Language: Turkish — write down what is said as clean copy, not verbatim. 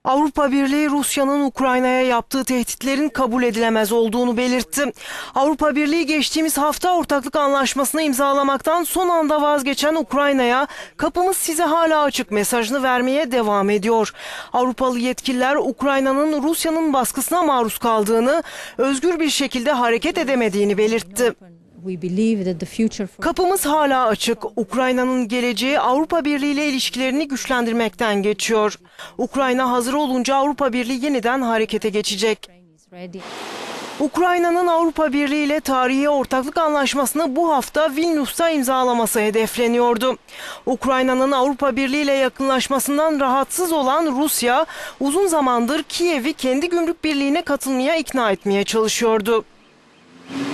Avrupa Birliği Rusya'nın Ukrayna'ya yaptığı tehditlerin kabul edilemez olduğunu belirtti. Avrupa Birliği geçtiğimiz hafta ortaklık anlaşmasını imzalamaktan son anda vazgeçen Ukrayna'ya "kapımız size hala açık" mesajını vermeye devam ediyor. Avrupalı yetkililer Ukrayna'nın Rusya'nın baskısına maruz kaldığını, özgür bir şekilde hareket edemediğini belirtti. "Kapımız hala açık. Ukrayna'nın geleceği Avrupa Birliği ile ilişkilerini güçlendirmekten geçiyor. Ukrayna hazır olunca Avrupa Birliği yeniden harekete geçecek." Ukrayna'nın Avrupa Birliği ile tarihi ortaklık anlaşmasını bu hafta Vilnius'ta imzalaması hedefleniyordu. Ukrayna'nın Avrupa Birliği ile yakınlaşmasından rahatsız olan Rusya, uzun zamandır Kiev'i kendi gümrük birliğine katılmaya ikna etmeye çalışıyordu.